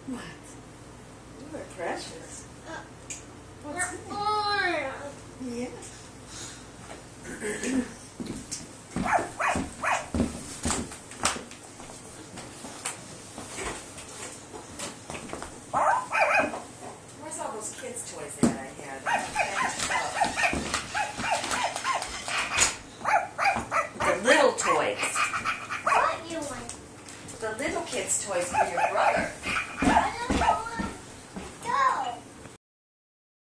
What? You are precious. What's it? Yes. Where's all those kids' toys that I had? The little toys. What you want? The little kids' toys for your